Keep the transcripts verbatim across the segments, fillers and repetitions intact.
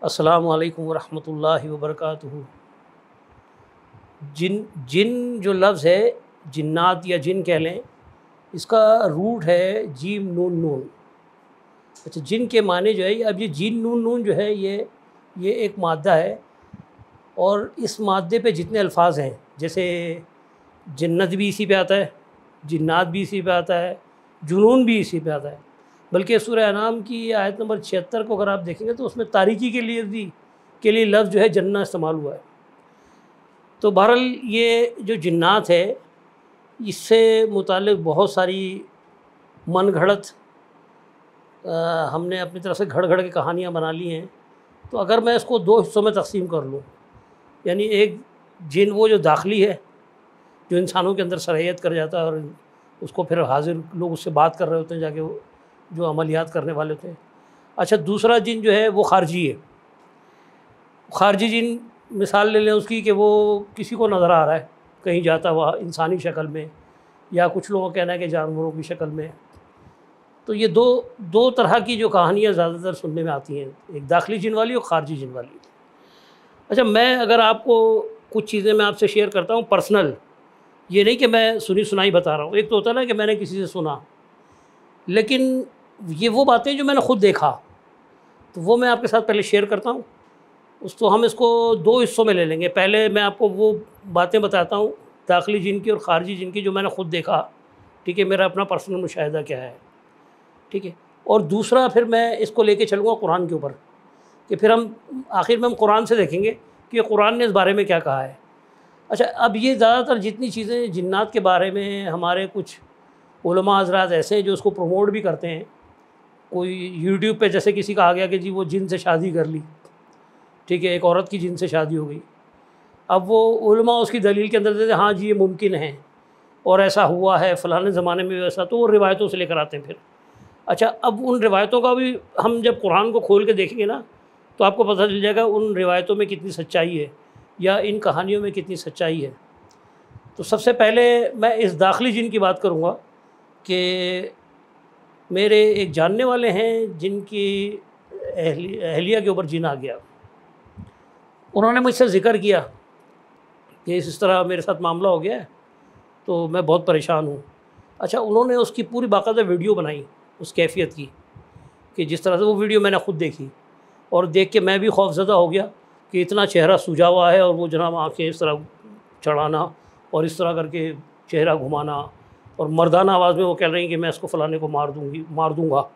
السلام علیکم ورحمۃ اللہ وبرکاتہ۔ جن جن جو لفظ ہے، جنات یا جن کہہ لیں، اس کا روٹ ہے جیم نون نون۔ اچھا، جن کے معنی جو ہے، اب یہ جین نون نون جو ہے یہ یہ ایک مادہ ہے، اور اس مادے پہ جتنے الفاظ ہیں، جیسے جنت بھی اسی پہ آتا ہے، جنات بھی اسی پہ آتا ہے، جنون بھی اسی پہ آتا ہے۔ بلکہ سورہ انعام کی آیت نمبر چھہتر کو اگر آپ دیکھیں گے تو اس میں تاریکی کے لیے بھی کے لیے لفظ جو ہے جنہ استعمال ہوا ہے۔ تو بہرحال یہ جو جنات ہے، اس سے متعلق بہت ساری من گھڑت ہم نے اپنی طرف سے گھڑ گھڑ کے کہانیاں بنا لی ہیں۔ تو اگر میں اس کو دو حصوں میں تقسیم کر لوں، یعنی ایک جن وہ جو داخلی ہے، جو انسانوں کے اندر صلاحیت کر جاتا ہے، اور اس کو پھر حاضر لوگ اس سے بات کر رہے ہوتے ہیں، جا کے وہ جو عملیات کرنے والے ہوتے ہیں۔ اچھا، دوسرا جن جو ہے وہ خارجی ہے۔ خارجی جن مثال لے لیں اس کی کہ وہ کسی کو نظر آ رہا ہے کہیں جاتا ہوا انسانی شکل میں، یا کچھ لوگوں کا کہنا ہے کہ جانوروں کی شکل میں۔ تو یہ دو دو طرح کی جو کہانیاں زیادہ تر سننے میں آتی ہیں، ایک داخلی جن والی اور خارجی جن والی۔ اچھا، میں اگر آپ کو کچھ چیزیں میں آپ سے شیئر کرتا ہوں پرسنل، یہ نہیں کہ میں سنی سنائی بتا رہا ہوں۔ ایک تو ہوتا ہے نا کہ میں نے کسی سے سنا، لیکن یہ وہ باتیں جو میں نے خود دیکھا، تو وہ میں آپ کے ساتھ پہلے شیئر کرتا ہوں۔ اس تو ہم اس کو دو حصوں میں لے لیں گے۔ پہلے میں آپ کو وہ باتیں بتاتا ہوں داخلی جن کی اور خارجی جن کی جو میں نے خود دیکھا، ٹھیک ہے، میرا اپنا پرسنل مشاہدہ کیا ہے، ٹھیک ہے۔ اور دوسرا پھر میں اس کو لے کے چلوں گا قرآن کے اوپر، کہ پھر ہم آخر میں ہم قرآن سے دیکھیں گے کہ قرآن نے اس بارے میں کیا کہا ہے۔ اچھا، اب یہ زیادہ تر جتنی چیزیں جنات کے بارے میں ہمارے کچھ علماء حضرات ایسے ہیں جو اس کو پروموٹ بھی کرتے ہیں۔ کوئی یوٹیوب پہ جیسے کسی کا آ گیا کہ جی وہ جن سے شادی کر لی، ٹھیک ہے، ایک عورت کی جن سے شادی ہو گئی۔ اب وہ علماء اس کی دلیل کے اندر دیتے ہیں ہاں جی یہ ممکن ہے اور ایسا ہوا ہے فلانے زمانے میں ویسا، تو وہ روایتوں سے لے کر آتے ہیں پھر۔ اچھا، اب ان روایتوں کا بھی ہم جب قرآن کو کھول کے دیکھیں گے نا، تو آپ کو پتہ چل جائے گا ان روایتوں میں کتنی سچائی ہے، یا ان کہانیوں میں کتنی سچائی ہے۔ تو سب سے پہلے میں اس داخلی جن کی بات کروں گا کہ میرے ایک جاننے والے ہیں جن کی اہلیہ کے اوپر جن آ گیا۔ انہوں نے مجھ سے ذکر کیا کہ اس طرح میرے ساتھ معاملہ ہو گیا ہے، تو میں بہت پریشان ہوں۔ اچھا، انہوں نے اس کی پوری باقاعدہ ویڈیو بنائی اس کیفیت کی، کہ جس طرح سے وہ ویڈیو میں نے خود دیکھی، اور دیکھ کے میں بھی خوف زدہ ہو گیا کہ اتنا چہرہ سجا ہوا ہے، اور وہ جناب آنکھیں اس طرح چڑھانا اور اس طرح کر کے چہرہ گھمانا، اور مردانہ آواز میں وہ کہہ رہی ہیں کہ میں اس کو فلانے کو مار دوں گی مار دوں گا۔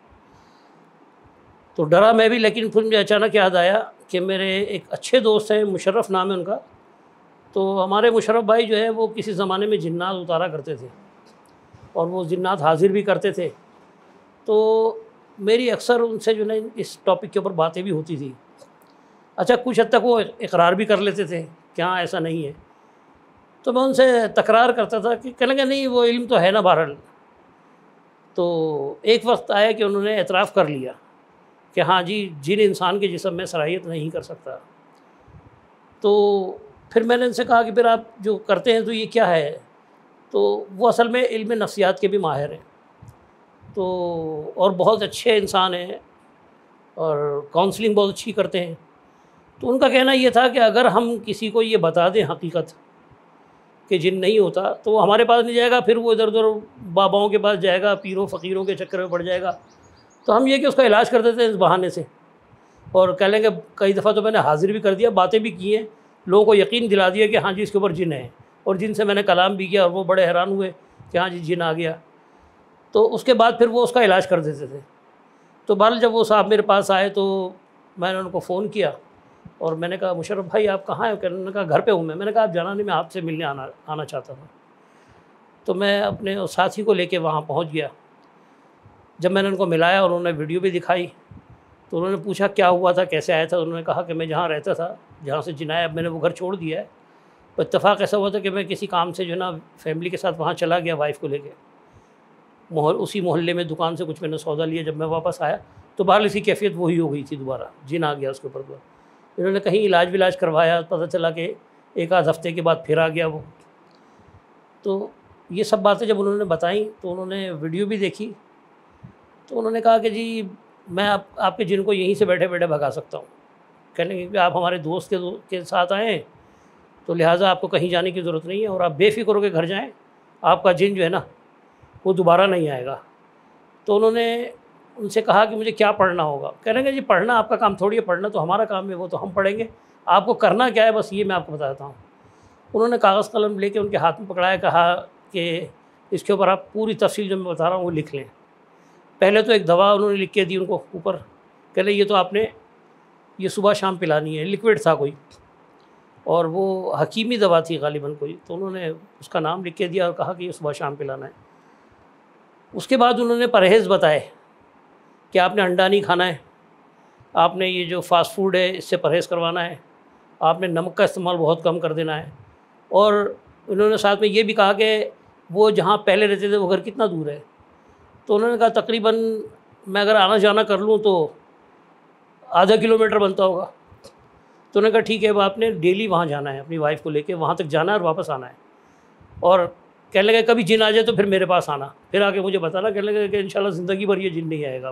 تو ڈرا میں بھی، لیکن پھر مجھے اچانک یاد آیا کہ میرے ایک اچھے دوست ہیں، مشرف نام ہے ان کا۔ تو ہمارے مشرف بھائی جو ہے وہ کسی زمانے میں جنات اتارا کرتے تھے، اور وہ جنات حاضر بھی کرتے تھے۔ تو میری اکثر ان سے جو ہے اس ٹاپک کے اوپر باتیں بھی ہوتی تھی۔ اچھا، کچھ حد تک وہ اقرار بھی کر لیتے تھے کہ ہاں ایسا نہیں ہے۔ تو میں ان سے تکرار کرتا تھا کہ کہنے لگا نہیں وہ علم تو ہے نا بہرحال۔ تو ایک وقت آیا کہ انہوں نے اعتراف کر لیا کہ ہاں جی جن انسان کے جسم میں صلاحیت نہیں کر سکتا۔ تو پھر میں نے ان سے کہا کہ پھر آپ جو کرتے ہیں تو یہ کیا ہے؟ تو وہ اصل میں علم نفسیات کے بھی ماہر ہیں، تو اور بہت اچھے انسان ہیں، اور کاؤنسلنگ بہت اچھی کرتے ہیں۔ تو ان کا کہنا یہ تھا کہ اگر ہم کسی کو یہ بتا دیں حقیقت کہ جن نہیں ہوتا، تو وہ ہمارے پاس نہیں جائے گا، پھر وہ ادھر ادھر باباؤں کے پاس جائے گا، پیروں فقیروں کے چکر میں پڑ جائے گا۔ تو ہم یہ کہ اس کا علاج کر دیتے ہیں اس بہانے سے، اور کہہ لیں گے کئی دفعہ تو میں نے حاضر بھی کر دیا، باتیں بھی کی ہیں، لوگوں کو یقین دلا دیا کہ ہاں جی اس کے اوپر جن ہے، اور جن سے میں نے کلام بھی کیا، اور وہ بڑے حیران ہوئے کہ ہاں جی جن آ گیا۔ تو اس کے بعد پھر وہ اس کا علاج کر دیتے تھے۔ تو بہرحال جب وہ صاحب میرے پاس آئے تو میں نے ان کو فون کیا، اور میں نے کہا مشرف بھائی آپ کہاں ہیں؟ انہوں نے کہا گھر پہ ہوں میں۔ میں نے کہا آپ جانا نہیں، میں آپ سے ملنے آنا آنا چاہتا تھا۔ تو میں اپنے ساتھی کو لے کے وہاں پہنچ گیا۔ جب میں نے ان کو ملایا اور انہوں نے ویڈیو بھی دکھائی، تو انہوں نے پوچھا کیا ہوا تھا، کیسے آیا تھا؟ انہوں نے کہا کہ میں جہاں رہتا تھا، جہاں سے جن آیا، اب میں نے وہ گھر چھوڑ دیا ہے۔ تو اتفاق ایسا ہوا تھا کہ میں کسی کام سے جو ہے نا فیملی کے ساتھ وہاں چلا گیا، وائف کو لے کے، محل اسی محلے میں دکان سے کچھ میں نے سودا لیا۔ جب میں واپس آیا تو بہرحال اسی کیفیت وہی ہو گئی تھی، دوبارہ جن آ گیا اس کے اوپر۔ انہوں نے کہیں علاج ولاج کروایا، پتہ چلا کہ ایک آدھ ہفتے کے بعد پھر آ گیا وہ۔ تو یہ سب باتیں جب انہوں نے بتائیں تو انہوں نے ویڈیو بھی دیکھی، تو انہوں نے کہا کہ جی میں آپ آپ کے جن کو یہیں سے بیٹھے بیٹھے بھگا سکتا ہوں، کہنے لگے کہ آپ ہمارے دوست کے کے ساتھ آئے ہیں تو لہٰذا آپ کو کہیں جانے کی ضرورت نہیں ہے اور آپ بے فکر ہو کے گھر جائیں، آپ کا جن جو ہے نا وہ دوبارہ نہیں آئے گا۔ تو انہوں نے ان سے کہا کہ مجھے کیا پڑھنا ہوگا؟ کہنے لگے جی پڑھنا آپ کا کام تھوڑی ہے، پڑھنا تو ہمارا کام ہے، وہ تو ہم پڑھیں گے، آپ کو کرنا کیا ہے بس یہ میں آپ کو بتاتا ہوں۔ انہوں نے کاغذ قلم لے کے ان کے ہاتھ میں پکڑایا، کہا کہ اس کے اوپر آپ پوری تفصیل جو میں بتا رہا ہوں وہ لکھ لیں۔ پہلے تو ایک دوا انہوں نے لکھ کے دی ان کو اوپر، کہہ لیں یہ تو آپ نے یہ صبح شام پلانی ہے، لکوڈ تھا کوئی اور وہ حکیمی دوا تھی غالباً کوئی، تو انہوں نے اس کا نام لکھ کے دیا اور کہا کہ یہ صبح شام پلانا ہے۔ اس کے بعد انہوں نے پرہیز بتائے کہ آپ نے انڈا نہیں کھانا ہے، آپ نے یہ جو فاسٹ فوڈ ہے اس سے پرہیز کروانا ہے، آپ نے نمک کا استعمال بہت کم کر دینا ہے، اور انہوں نے ساتھ میں یہ بھی کہا کہ وہ جہاں پہلے رہتے تھے وہ گھر کتنا دور ہے؟ تو انہوں نے کہا تقریباً میں اگر آنا جانا کر لوں تو آدھا کلو میٹر بنتا ہوگا۔ تو انہوں نے کہا ٹھیک ہے، وہ آپ نے ڈیلی وہاں جانا ہے، اپنی وائف کو لے کے وہاں تک جانا ہے اور واپس آنا ہے، اور کہنے لگے کبھی جن آ جائے تو پھر میرے پاس آنا، پھر آ کے مجھے بتانا، کہنے لگے کہ انشاءاللہ زندگی بھر یہ جن نہیں آئے گا۔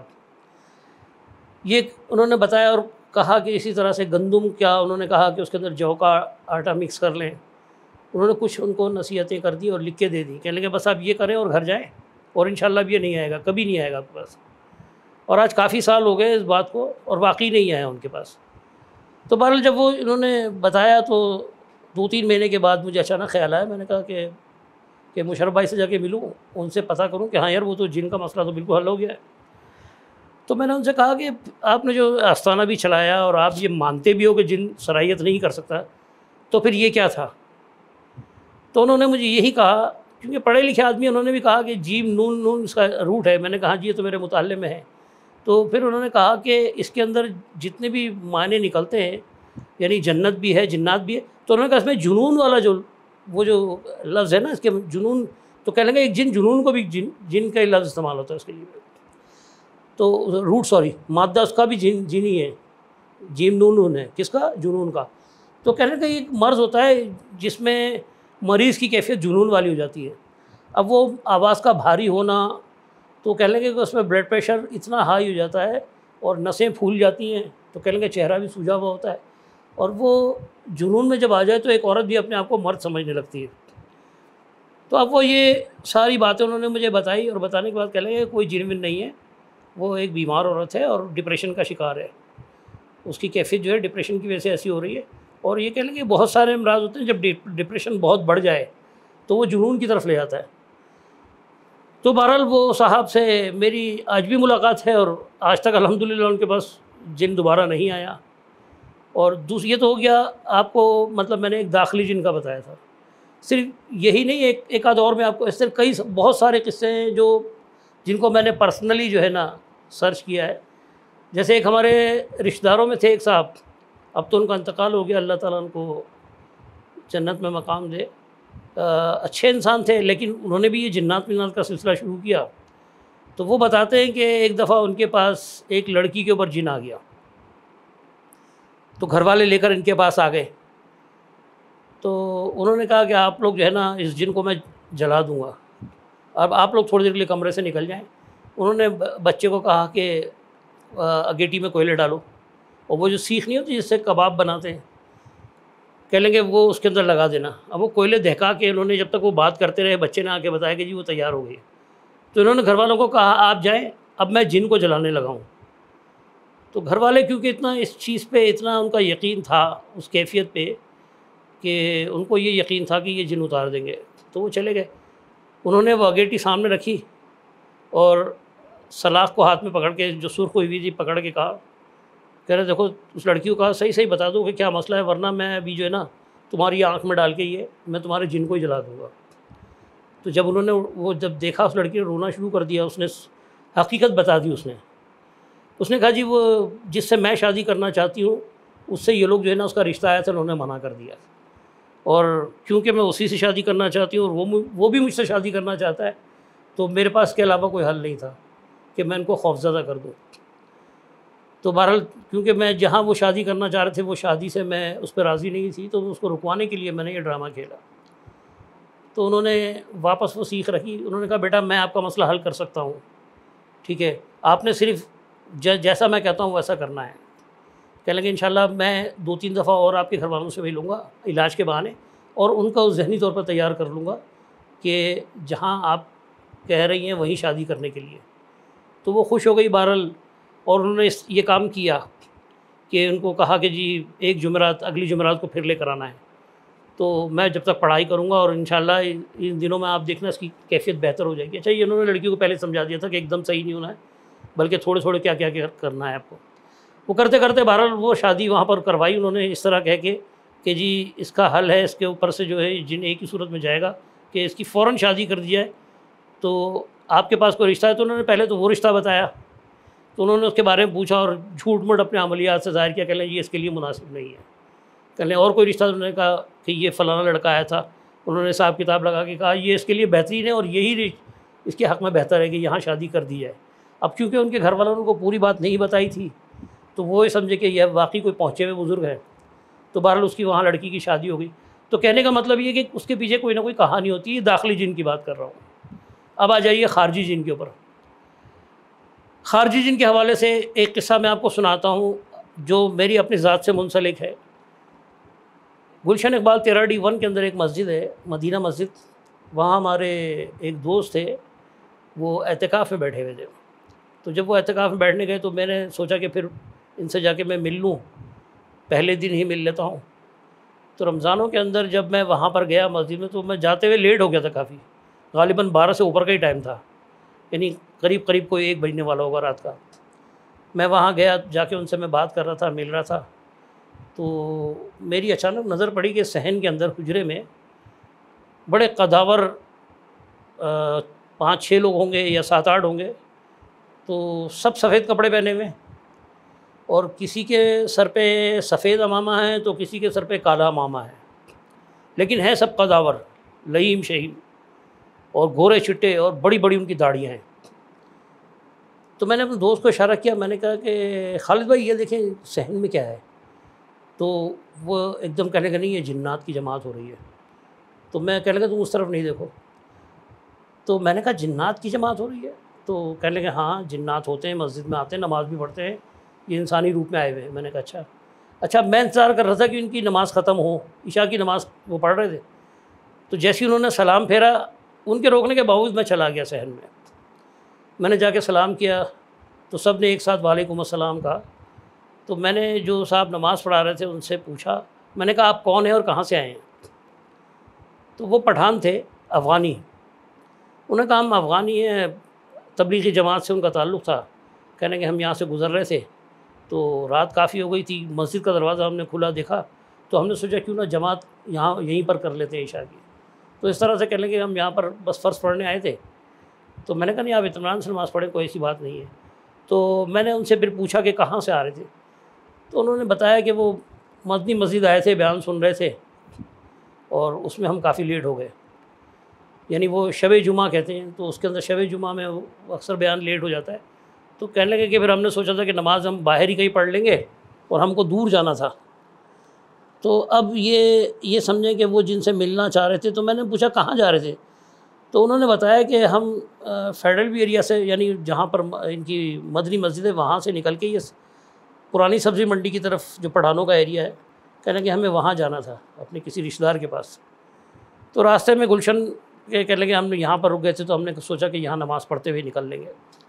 یہ انہوں نے بتایا اور کہا کہ اسی طرح سے گندم کیا، انہوں نے کہا کہ اس کے اندر جو کا آٹا مکس کر لیں۔ انہوں نے کچھ ان کو نصیحتیں کر دی اور لکھ کے دے دی، کہنے لگے بس آپ یہ کریں اور گھر جائیں، اور انشاءاللہ اب یہ نہیں آئے گا، کبھی نہیں آئے گا آپ کے پاس۔ اور آج کافی سال ہو گئے اس بات کو اور واقعی نہیں آیا ان کے پاس۔ تو بہرحال جب وہ انہوں نے بتایا تو دو تین مہینے کے بعد مجھے اچانک خیال آیا، میں نے کہا کہ کہ مشرف بھائی سے جا کے ملوں، ان سے پتہ کروں کہ ہاں یار وہ تو جن کا مسئلہ تو بالکل حل ہو گیا ہے۔ تو میں نے ان سے کہا کہ آپ نے جو آستانہ بھی چلایا اور آپ یہ مانتے بھی ہو کہ جن صلاحیت نہیں کر سکتا، تو پھر یہ کیا تھا؟ تو انہوں نے مجھے یہی کہا، کیونکہ پڑھے لکھے آدمی، انہوں نے بھی کہا کہ جیم نون نون اس کا روٹ ہے۔ میں نے کہا جی یہ تو میرے مطالعے میں ہے۔ تو پھر انہوں نے کہا کہ اس کے اندر جتنے بھی معنی نکلتے ہیں، یعنی جنت بھی ہے، جنات بھی ہے، تو انہوں نے کہا اس میں جنون والا جو وہ جو لفظ ہے نا، اس کے جنون، تو کہنے لگے ایک جن جنون کو بھی جن جن کا ہی لفظ استعمال ہوتا ہے اس کے لیے، تو روٹ سوری مادہ اس کا بھی جن جن ہی ہے، جیم نون نون ہے، کس کا؟ جنون کا۔ تو کہنے لگے ایک مرض ہوتا ہے جس میں مریض کی کیفیت جنون والی ہو جاتی ہے۔ اب وہ آواز کا بھاری ہونا، تو کہنے لگے کہ اس میں بلڈ پریشر اتنا ہائی ہو جاتا ہے اور نسیں پھول جاتی ہیں، تو کہنے لگے چہرہ بھی سوجا ہوا ہوتا ہے، اور وہ جنون میں جب آ جائے تو ایک عورت بھی اپنے آپ کو مرد سمجھنے لگتی ہے۔ تو اب وہ یہ ساری باتیں انہوں نے مجھے بتائی، اور بتانے کے بعد کہنے لگے کوئی جن ون نہیں ہے، وہ ایک بیمار عورت ہے اور ڈپریشن کا شکار ہے، اس کی کیفیت جو ہے ڈپریشن کی وجہ سے ایسی ہو رہی ہے، اور یہ کہنے لگے بہت سارے امراض ہوتے ہیں جب ڈپریشن بہت بڑھ جائے تو وہ جنون کی طرف لے جاتا ہے۔ تو بہرحال وہ صاحب سے میری آج بھی ملاقات ہے، اور آج تک الحمدللہ ان کے پاس جن دوبارہ نہیں آیا۔ اور دوسری یہ تو ہو گیا آپ کو، مطلب میں نے ایک داخلی جن کا بتایا تھا، صرف یہی نہیں، ایک ایک آدھ اور میں آپ کو اس طرح کئی بہت سارے قصے ہیں جو جن کو میں نے پرسنلی جو ہے نا سرچ کیا ہے۔ جیسے ایک ہمارے رشتہ داروں میں تھے ایک صاحب، اب تو ان کا انتقال ہو گیا، اللہ تعالیٰ ان کو جنت میں مقام دے، اچھے انسان تھے، لیکن انہوں نے بھی یہ جنات منات کا سلسلہ شروع کیا۔ تو وہ بتاتے ہیں کہ ایک دفعہ ان کے پاس ایک لڑکی کے اوپر جن آ گیا، تو گھر والے لے کر ان کے پاس آ گئے، تو انہوں نے کہا کہ آپ لوگ جو ہے نا اس جن کو میں جلا دوں گا، اب آپ لوگ تھوڑی دیر کے لیے کمرے سے نکل جائیں۔ انہوں نے بچے کو کہا کہ اگیٹی میں کوئلے ڈالو، اور وہ جو سیخ نہیں ہوتی جس سے کباب بناتے ہیں، کہہ لیں گے وہ اس کے اندر لگا دینا۔ اب وہ کوئلے دہکا کے انہوں نے جب تک وہ بات کرتے رہے، بچے نے آ کے بتایا کہ جی وہ تیار ہو گئی۔ تو انہوں نے گھر والوں کو کہا آپ جائیں، اب میں جن کو جلانے لگا ہوں۔ تو گھر والے کیونکہ اتنا اس چیز پہ اتنا ان کا یقین تھا، اس کیفیت پہ، کہ ان کو یہ یقین تھا کہ یہ جن اتار دیں گے، تو وہ چلے گئے۔ انہوں نے وہ اگیٹی سامنے رکھی اور سلاخ کو ہاتھ میں پکڑ کے، جو سرخ ہوئی ہوئی تھی پکڑ کے کہا، کہہ رہے دیکھو اس لڑکی کو کہا صحیح صحیح بتا دو کہ کیا مسئلہ ہے، ورنہ میں ابھی جو ہے نا تمہاری آنکھ میں ڈال کے یہ میں تمہارے جن کو ہی جلا دوں گا۔ تو جب انہوں نے وہ جب دیکھا اس لڑکی نے رونا شروع کر دیا، اس نے حقیقت بتا دی، اس نے اس نے کہا جی وہ جس سے میں شادی کرنا چاہتی ہوں اس سے یہ لوگ جو ہے نا اس کا رشتہ آیا تھا، انہوں نے منع کر دیا، اور کیونکہ میں اسی سے شادی کرنا چاہتی ہوں اور وہ وہ بھی مجھ سے شادی کرنا چاہتا ہے، تو میرے پاس اس کے علاوہ کوئی حل نہیں تھا کہ میں ان کو خوفزدہ کر دوں۔ تو بہرحال کیونکہ میں جہاں وہ شادی کرنا چاہ رہے تھے وہ شادی سے میں اس پہ راضی نہیں تھی، تو اس کو رکوانے کے لیے میں نے یہ ڈرامہ کھیلا۔ تو انہوں نے واپس وہ سیکھ رکھی، انہوں نے کہا بیٹا میں آپ کا مسئلہ حل کر سکتا ہوں، ٹھیک ہے، آپ نے صرف جیسا میں کہتا ہوں ویسا کرنا ہے۔ کہنے لگے انشاءاللہ میں دو تین دفعہ اور آپ کے گھر والوں سے ملوں گا علاج کے بہانے، اور ان کا ذہنی طور پر تیار کر لوں گا کہ جہاں آپ کہہ رہی ہیں وہیں شادی کرنے کے لیے۔ تو وہ خوش ہو گئی بہرحال، اور انہوں نے یہ کام کیا کہ ان کو کہا کہ جی ایک جمعرات اگلی جمعرات کو پھر لے کر آنا ہے، تو میں جب تک پڑھائی کروں گا اور انشاءاللہ ان دنوں میں آپ دیکھنا اس کی کیفیت بہتر ہو جائے گی۔ اچھا یہ انہوں نے لڑکی کو پہلے سمجھا دیا تھا کہ ایک دم صحیح نہیں ہونا ہے، بلکہ تھوڑے تھوڑے کیا کیا کیا کرنا ہے آپ کو۔ وہ کرتے کرتے بہرحال وہ شادی وہاں پر کروائی انہوں نے اس طرح کہہ کے کہ جی اس کا حل ہے، اس کے اوپر سے جو ہے جن ایک ہی صورت میں جائے گا کہ اس کی فوراً شادی کر دی جائے۔ تو آپ کے پاس کوئی رشتہ ہے؟ تو انہوں نے پہلے تو وہ رشتہ بتایا، تو انہوں نے اس کے بارے میں پوچھا اور جھوٹ موٹ اپنے عملیات سے ظاہر کیا، کہ لیں یہ اس کے لیے مناسب نہیں ہے۔ کہ لیں اور کوئی رشتہ؟ انہوں نے کہا کہ یہ فلانا لڑکا آیا تھا، انہوں نے حساب کتاب لگا کے کہا یہ اس کے لیے بہترین ہے اور یہی اس کے حق میں بہتر ہے کہ یہاں شادی کر دی جائے۔ اب چونکہ ان کے گھر والوں نے ان کو پوری بات نہیں بتائی تھی، تو وہ یہ سمجھے کہ یہ واقعی کوئی پہنچے ہوئے بزرگ ہے، تو بہرحال اس کی وہاں لڑکی کی شادی ہو گئی۔ تو کہنے کا مطلب یہ کہ اس کے پیچھے کوئی نہ کوئی کہانی ہوتی ہے، داخلی جن کی بات کر رہا ہوں۔ اب آ جائیے خارجی جن کے اوپر۔ خارجی جن کے حوالے سے ایک قصہ میں آپ کو سناتا ہوں جو میری اپنی ذات سے منسلک ہے۔ گلشن اقبال تیرہ ڈی ون کے اندر ایک مسجد ہے، مدینہ مسجد، وہاں ہمارے ایک دوست تھے، وہ اعتکاف میں بیٹھے ہوئے تھے۔ تو جب وہ اعتکاف میں بیٹھنے گئے تو میں نے سوچا کہ پھر ان سے جا کے میں مل لوں، پہلے دن ہی مل لیتا ہوں۔ تو رمضانوں کے اندر جب میں وہاں پر گیا مسجد میں، تو میں جاتے ہوئے لیٹ ہو گیا تھا کافی، غالباً بارہ سے اوپر کا ہی ٹائم تھا، یعنی قریب قریب کوئی ایک بجنے والا ہوگا رات کا۔ میں وہاں گیا، جا کے ان سے میں بات کر رہا تھا، مل رہا تھا، تو میری اچانک نظر پڑی کہ صحن کے اندر حجرے میں بڑے قداور پانچ چھ لوگ ہوں گے یا سات آٹھ ہوں گے، تو سب سفید کپڑے پہنے ہوئے، اور کسی کے سر پہ سفید امامہ ہے تو کسی کے سر پہ کالا امامہ ہے، لیکن ہیں سب قداور، لئیم شہیم، اور گورے چٹے، اور بڑی بڑی ان کی داڑھیاں ہیں۔ تو میں نے اپنے دوست کو اشارہ کیا، میں نے کہا کہ خالد بھائی یہ دیکھیں صحن میں کیا ہے؟ تو وہ ایک دم کہنے لگا نہیں یہ جنات کی جماعت ہو رہی ہے۔ تو میں کہنے لگا تم اس طرف نہیں دیکھو۔ تو میں نے کہا جنات کی جماعت ہو رہی ہے؟ تو کہنے لگے ہاں جنات ہوتے ہیں، مسجد میں آتے ہیں، نماز بھی پڑھتے ہیں، یہ انسانی روپ میں آئے ہوئے ہیں۔ میں نے کہا اچھا اچھا میں انتظار کر رہا تھا کہ ان کی نماز ختم ہو، عشاء کی نماز وہ پڑھ رہے تھے۔ تو جیسے انہوں نے سلام پھیرا، ان کے روکنے کے باوجود میں چلا گیا صحن میں۔ میں نے جا کے سلام کیا تو سب نے ایک ساتھ وعلیکم السلام کہا۔ تو میں نے جو صاحب نماز پڑھا رہے تھے ان سے پوچھا، میں نے کہا آپ کون ہیں اور کہاں سے آئے ہیں؟ تو وہ پٹھان تھے، افغانی۔ انہوں نے کہا ہم افغانی ہیں، تبلیغی جماعت سے ان کا تعلق تھا۔ کہنے کہ ہم یہاں سے گزر رہے تھے تو رات کافی ہو گئی تھی، مسجد کا دروازہ ہم نے کھلا دیکھا تو ہم نے سوچا کیوں نہ جماعت یہاں یہیں پر کر لیتے ہیں عشاء کی۔ تو اس طرح سے کہنے کہ ہم یہاں پر بس فرض پڑھنے آئے تھے۔ تو میں نے کہا نہیں آپ اطمینان سے نماز پڑھیں، کوئی ایسی بات نہیں ہے۔ تو میں نے ان سے پھر پوچھا کہ کہاں سے آ رہے تھے؟ تو انہوں نے بتایا کہ وہ مدنی مسجد آئے تھے، بیان سن رہے تھے، اور اس میں ہم کافی لیٹ ہو گئے، یعنی وہ شب جمعہ کہتے ہیں، تو اس کے اندر شب جمعہ میں اکثر بیان لیٹ ہو جاتا ہے۔ تو کہنے لگے کہ پھر ہم نے سوچا تھا کہ نماز ہم باہر ہی کہیں پڑھ لیں گے، اور ہم کو دور جانا تھا۔ تو اب یہ یہ سمجھیں کہ وہ جن سے ملنا چاہ رہے تھے، تو میں نے پوچھا کہاں جا رہے تھے؟ تو انہوں نے بتایا کہ ہم فیڈرل بھی ایریا سے، یعنی جہاں پر ان کی مدنی مسجد ہے وہاں سے نکل کے یہ پرانی سبزی منڈی کی طرف جو پٹھانوں کا ایریا ہے، کہنے کہ ہمیں وہاں جانا تھا اپنے کسی رشتہ دار کے پاس۔ تو راستے میں گلشن کے کہنے لگے ہم نے یہاں پر رک گئے تھے تو ہم نے سوچا کہ یہاں نماز پڑھتے ہوئے نکل لیں گے۔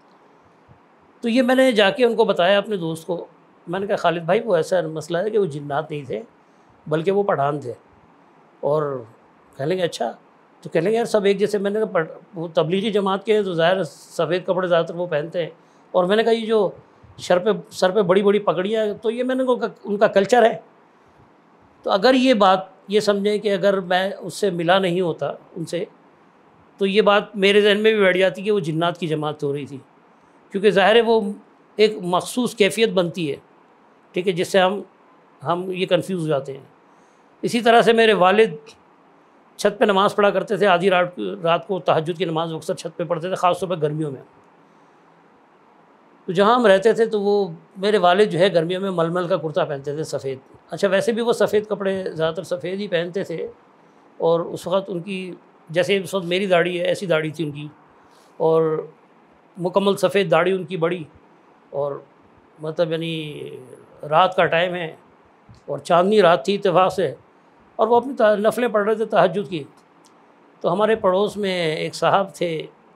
تو یہ میں نے جا کے ان کو بتایا اپنے دوست کو، میں نے کہا خالد بھائی وہ ایسا مسئلہ ہے کہ وہ جنات نہیں تھے بلکہ وہ پٹھان تھے۔ اور کہنے لگے اچھا؟ تو کہنے لگے یار سب ایک جیسے۔ میں نے کہا وہ تبلیغی جماعت کے ہیں تو ظاہر سفید کپڑے زیادہ تر وہ پہنتے ہیں، اور میں نے کہا یہ جو سر پہ سر پہ بڑی بڑی پگڑیاں، تو یہ میں نے کہا ان کا کلچر ہے۔ تو اگر یہ بات یہ سمجھیں کہ اگر میں اس سے ملا نہیں ہوتا ان سے، تو یہ بات میرے ذہن میں بھی بیٹھ جاتی کہ وہ جنات کی جماعت ہو رہی تھی، کیونکہ ظاہر ہے وہ ایک مخصوص کیفیت بنتی ہے، ٹھیک ہے، جس سے ہم ہم یہ کنفیوز ہو جاتے ہیں۔ اسی طرح سے میرے والد چھت پہ نماز پڑھا کرتے تھے، آدھی رات رات کو تہجد کی نماز اکثر چھت پہ پڑھتے تھے، خاص طور پہ گرمیوں میں۔ تو جہاں ہم رہتے تھے تو وہ میرے والد جو ہے گرمیوں میں ململ کا کرتا پہنتے تھے سفید۔ اچھا ویسے بھی وہ سفید کپڑے زیادہ تر سفید ہی پہنتے تھے، اور اس وقت ان کی جیسے اس وقت میری داڑھی ہے ایسی داڑھی تھی ان کی، اور مکمل سفید داڑھی ان کی بڑی، اور مطلب یعنی رات کا ٹائم ہے اور چاندنی رات تھی اتفاق سے، اور وہ اپنی نفلیں پڑھ رہے تھے تہجد کی. تو ہمارے پڑوس میں ایک صاحب تھے،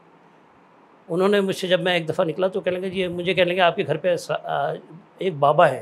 انہوں نے مجھ سے جب میں ایک دفعہ نکلا تو کہنے لگے جی مجھے کہنے لگے آپ کے گھر پہ ایک بابا ہے.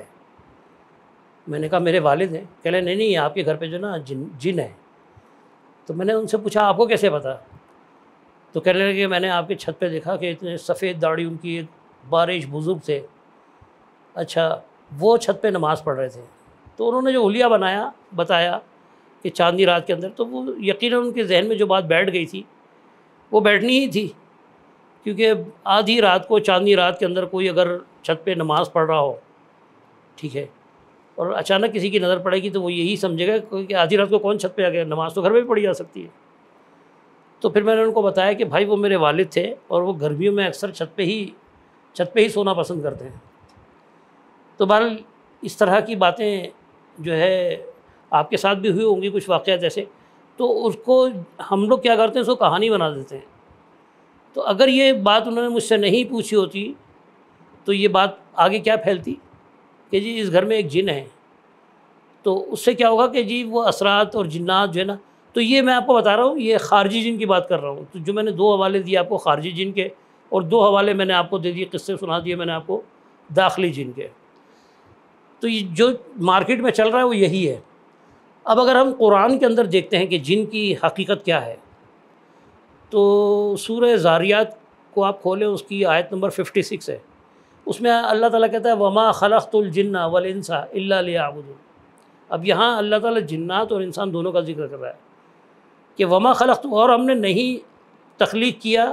میں نے کہا میرے والد ہیں. کہہ لیں نہیں نہیں آپ کے گھر پہ جو نا جن جن ہے. تو میں نے ان سے پوچھا آپ کو کیسے پتا؟ تو کہنے لگے میں نے آپ کے چھت پہ دیکھا کہ اتنے سفید داڑھی ان کی، ایک بارش بزرگ تھے. اچھا وہ چھت پہ نماز پڑھ رہے تھے. تو انہوں نے جو حلیہ بنایا بتایا کہ چاندنی رات کے اندر، تو وہ یقیناً ان کے ذہن میں جو بات بیٹھ گئی تھی وہ بیٹھنی ہی تھی، کیونکہ آدھی رات کو چاندنی رات کے اندر کوئی اگر چھت پہ نماز پڑھ رہا ہو، ٹھیک ہے، اور اچانک کسی کی نظر پڑے گی تو وہ یہی سمجھے گا کہ آدھی رات کو کون چھت پہ آ گیا، نماز تو گھر میں بھی پڑھی جا سکتی ہے. تو پھر میں نے ان کو بتایا کہ بھائی وہ میرے والد تھے اور وہ گرمیوں میں اکثر چھت پہ ہی چھت پہ ہی سونا پسند کرتے ہیں. تو بہرحال اس طرح کی باتیں جو ہے آپ کے ساتھ بھی ہوئی ہوں گی کچھ واقعات ایسے، تو اس کو ہم لوگ کیا کرتے ہیں اس کو کہانی بنا دیتے ہیں. تو اگر یہ بات انہوں نے مجھ سے نہیں پوچھی ہوتی تو یہ بات آگے کیا پھیلتی کہ جی اس گھر میں ایک جن ہے. تو اس سے کیا ہوگا کہ جی وہ اثرات اور جنات جو ہے نا، تو یہ میں آپ کو بتا رہا ہوں یہ خارجی جن کی بات کر رہا ہوں. تو جو میں نے دو حوالے دیے آپ کو خارجی جن کے، اور دو حوالے میں نے آپ کو دے دیے، قصے سنا دیے میں نے آپ کو داخلی جن کے. تو یہ جو مارکیٹ میں چل رہا ہے وہ یہی ہے. اب اگر ہم قرآن کے اندر دیکھتے ہیں کہ جن کی حقیقت کیا ہے، تو سورہ زاریات کو آپ کھولیں، اس کی آیت نمبر ففٹی سکس ہے. اس میں اللہ تعالیٰ کہتا ہے وما خلقت الجن والانس الا لیعبدون. اب یہاں اللہ تعالیٰ جنات اور انسان دونوں کا ذکر کر رہا ہے کہ وما خلقت، اور ہم نے نہیں تخلیق کیا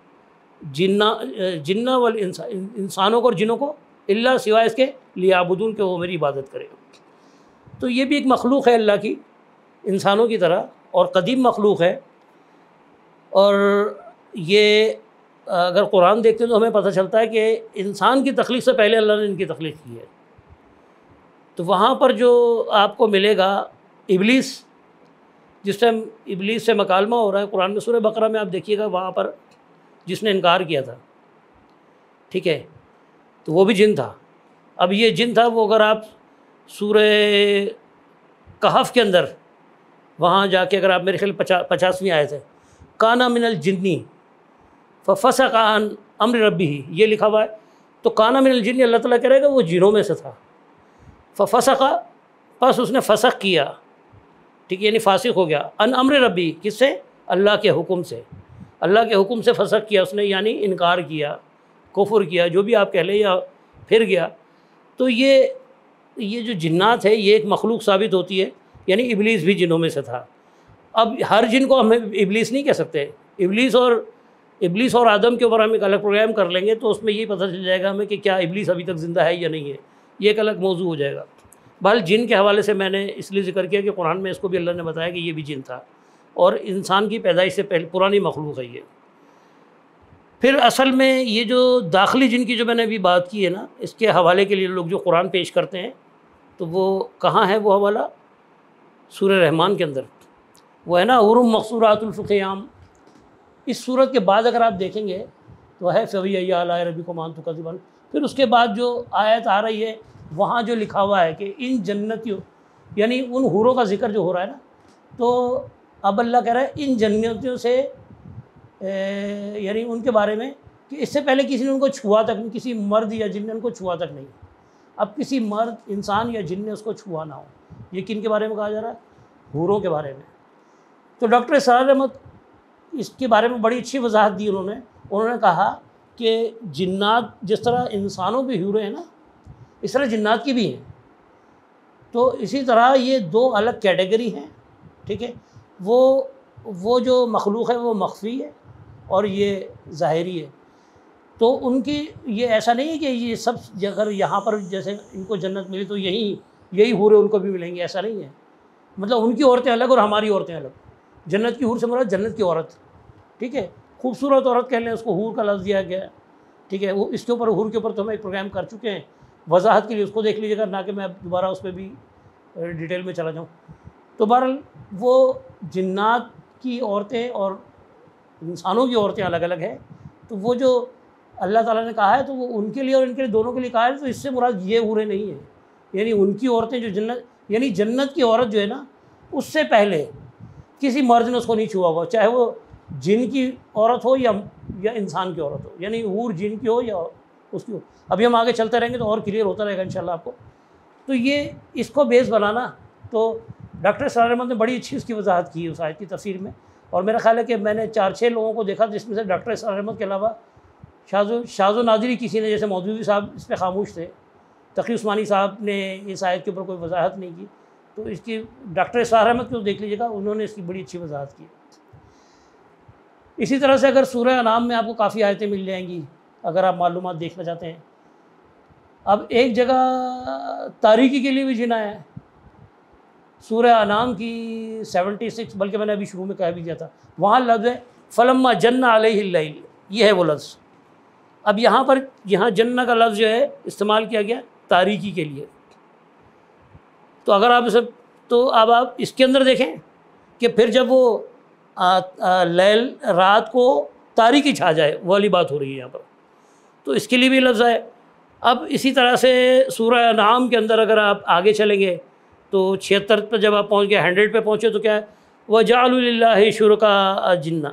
جنا جن والانس، انسانوں کو اور جنوں کو، الا سوائے اس کے لیعبدون، کہ وہ میری عبادت کرے. تو یہ بھی ایک مخلوق ہے اللہ کی، انسانوں کی طرح، اور قدیم مخلوق ہے. اور یہ اگر قرآن دیکھتے ہیں تو ہمیں پتہ چلتا ہے کہ انسان کی تخلیق سے پہلے اللہ نے ان کی تخلیق کی ہے. تو وہاں پر جو آپ کو ملے گا ابلیس، جس ٹائم ابلیس سے مکالمہ ہو رہا ہے قرآن میں، سورہ بقرہ میں آپ دیکھیے گا وہاں پر جس نے انکار کیا تھا، ٹھیک ہے، تو وہ بھی جن تھا. اب یہ جن تھا وہ اگر آپ سورہ کہف کے اندر وہاں جا کے اگر آپ میرے خیال پچا پچاسویں آئے تھے، کانا من الجنی ففسق عن امر ربہ، یہ لکھا ہوا ہے. تو کانا من الجن اللہ تعالیٰ کہہ رہے گا وہ جنوں میں سے تھا. ففسق، پس اس نے فسق کیا، ٹھیک ہے، یعنی فاسق ہو گیا. ان امر ربی، کس سے؟ اللہ کے حکم سے. اللہ کے حکم سے فسق کیا اس نے، یعنی انکار کیا، کفر کیا، جو بھی آپ کہہ لیں، یا پھر گیا. تو یہ یہ جو جنات ہے یہ ایک مخلوق ثابت ہوتی ہے، یعنی ابلیس بھی جنوں میں سے تھا. اب ہر جن کو ہم ابلیس نہیں کہہ سکتے. ابلیس اور ابلیس اور آدم کے اوپر ہم ایک الگ پروگرام کر لیں گے تو اس میں یہ پتہ چل جائے گا ہمیں کہ کیا ابلیس ابھی تک زندہ ہے یا نہیں ہے، یہ ایک الگ موضوع ہو جائے گا. بہرحال جن کے حوالے سے میں نے اس لیے ذکر کیا کہ قرآن میں اس کو بھی اللہ نے بتایا کہ یہ بھی جن تھا، اور انسان کی پیدائش سے پہلے پرانی مخلوق ہے یہ. پھر اصل میں یہ جو داخلی جن کی جو میں نے ابھی بات کی ہے نا، اس کے حوالے کے لیے لوگ جو قرآن پیش کرتے ہیں تو وہ کہاں ہے وہ حوالہ؟ سورہ رحمان کے اندر وہ ہے نا حورم مقصورات الفقیام. اس صورت کے بعد اگر آپ دیکھیں گے تو ہے فبی آلاء ربکما تکذبان. پھر اس کے بعد جو آیت آ رہی ہے وہاں جو لکھا ہوا ہے کہ ان جنتیوں، یعنی ان حوروں کا ذکر جو ہو رہا ہے نا، تو اب اللہ کہہ رہا ہے ان جنتیوں سے، یعنی ان کے بارے میں کہ اس سے پہلے کسی نے ان کو چھوا تک نہیں، کسی مرد یا جن نے ان کو چھوا تک نہیں. اب کسی مرد، انسان یا جن نے اس کو چھوا نہ ہو. یہ کن کے بارے میں کہا جا رہا ہے؟ حوروں کے بارے میں. تو ڈاکٹر اسرار احمد اس کے بارے میں بڑی اچھی وضاحت دی انہوں نے. انہوں نے کہا کہ جنات جس طرح انسانوں بھی حوریں ہیں نا، اس طرح جنات کی بھی ہیں. تو اسی طرح یہ دو الگ کیٹیگری ہیں، ٹھیک ہے. وہ وہ جو مخلوق ہے وہ مخفی ہے اور یہ ظاہری ہے. تو ان کی یہ ایسا نہیں ہے کہ یہ سب اگر یہاں پر جیسے ان کو جنت ملی تو یہی یہی حوریں ان کو بھی ملیں گی، ایسا نہیں ہے. مطلب ان کی عورتیں الگ اور ہماری عورتیں الگ. جنت کی حور سے مراد جنت کی عورت، ٹھیک ہے. خوبصورت عورت کہہ لیں اس کو، حور کا لفظ دیا گیا ہے، ٹھیک ہے. وہ اس کے اوپر حور کے اوپر تو ہم ایک پروگرام کر چکے ہیں، وضاحت کے لیے اس کو دیکھ لیجیے گا، نہ کہ میں اب دوبارہ اس پہ بھی ڈیٹیل میں چلا جاؤں. تو بہرحال وہ جنات کی عورتیں اور انسانوں کی عورتیں الگ الگ ہیں. تو وہ جو اللہ تعالیٰ نے کہا ہے تو وہ ان کے لیے اور ان کے لیے دونوں کے لیے کہا ہے. تو اس سے مراد یہ حوریں نہیں ہیں یعنی ان کی عورتیں جو جنت یعنی جنت کی عورت جو ہے نا اس سے پہلے کسی مرد نے اس کو نہیں چھوا ہوا، چاہے وہ جن کی عورت ہو یا یا انسان کی عورت ہو، یعنی حور جن کی ہو یا اس کی ہو۔ ابھی ہم آگے چلتے رہیں گے تو اور کلیئر ہوتا رہے گا انشاءاللہ آپ کو۔ تو یہ اس کو بیس بنانا، تو ڈاکٹر اسرار احمد نے بڑی اچھی اس کی وضاحت کی اس آیت کی تفسیر میں، اور میرا خیال ہے کہ میں نے چار چھ لوگوں کو دیکھا جس میں سے ڈاکٹر اسرار احمد کے علاوہ شاذ و شاذ و نادری کسی نے، جیسے مودودی صاحب اس پہ خاموش تھے، تقی عثمانی صاحب نے اس آیت کے اوپر کوئی وضاحت نہیں کی، تو اس کی ڈاکٹر اسرار احمد کو دیکھ لیجیے گا، انہوں نے اس کی بڑی اچھی وضاحت کی۔ اسی طرح سے اگر سورہ انعام میں آپ کو کافی آیتیں مل جائیں گی اگر آپ معلومات دیکھنا چاہتے ہیں۔ اب ایک جگہ تاریکی کے لیے بھی جن آیا ہے، سورہ انعام کی سیونٹی سکس، بلکہ میں نے ابھی شروع میں کہہ بھی دیا تھا، وہاں لفظ ہے فلما جن علیہ اللیل، یہ ہے وہ لفظ۔ اب یہاں پر یہاں جن کا لفظ جو ہے استعمال کیا گیا تاریکی کے لیے، تو اگر آپ اسے تو اب آپ اس کے اندر دیکھیں کہ پھر جب وہ لیل رات کو تاریکی چھا جائے وہ والی بات ہو رہی ہے یہاں پر، تو اس کے لیے بھی لفظ ہے۔ اب اسی طرح سے سورہ انعام کے اندر اگر آپ آگے چلیں گے تو چھہتر پہ جب آپ پہنچ گئے، ہنڈریڈ پہ پہنچے تو کیا ہے وَجَعَلُوا لِلَّهِ شُرَكَاءَ الْجِنَّ۔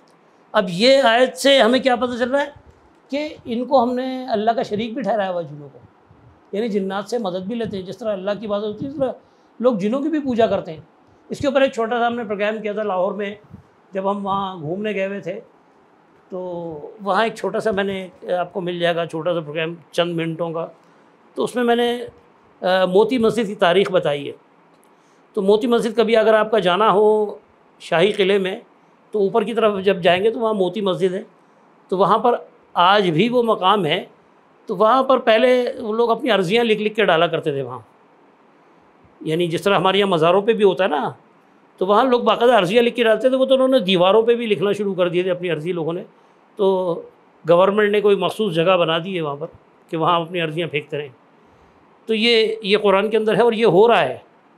اب یہ آیت سے ہمیں کیا پتہ چل رہا ہے کہ ان کو ہم نے اللہ کا شریک بھی ٹھہرایا ہوا جنوں کو، یعنی جنات سے مدد بھی لیتے ہیں، جس طرح اللہ کی عبادت ہوتی ہے اس طرح لوگ جنوں کی بھی پوجا کرتے ہیں۔ اس کے اوپر ایک چھوٹا سا ہم نے پروگرام کیا تھا لاہور میں، جب ہم وہاں گھومنے گئے ہوئے تھے، تو وہاں ایک چھوٹا سا میں نے آپ کو مل جائے گا چھوٹا سا پروگرام چند منٹوں کا، تو اس میں میں نے موتی مسجد کی تاریخ بتائی ہے۔ تو موتی مسجد کبھی اگر آپ کا جانا ہو شاہی قلعے میں تو اوپر کی طرف جب جائیں گے تو وہاں موتی مسجد ہے، تو وہاں پر آج بھی وہ مقام ہے۔ تو وہاں پر پہلے وہ لوگ اپنی عرضیاں لکھ لکھ کے ڈالا کرتے تھے وہاں، یعنی جس طرح ہمارے یہاں مزاروں پہ بھی ہوتا ہے نا، تو وہاں لوگ باقاعدہ عرضیاں لکھ کے ڈالتے تھے، وہ تو انہوں نے دیواروں پہ بھی لکھنا شروع کر دیے تھے اپنی عرضی لوگوں نے۔ تو گورنمنٹ نے کوئی مخصوص جگہ بنا دی ہے وہاں پر کہ وہاں اپنی عرضیاں پھینکتے رہیں۔ تو یہ یہ قرآن کے اندر ہے اور یہ ہو رہا ہے،